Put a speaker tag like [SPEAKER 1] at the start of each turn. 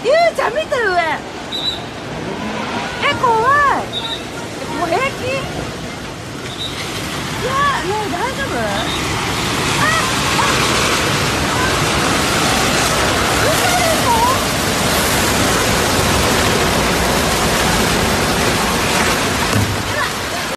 [SPEAKER 1] ゆうちゃん見て上。怖い。もう平気？いや、ねえ、大丈夫？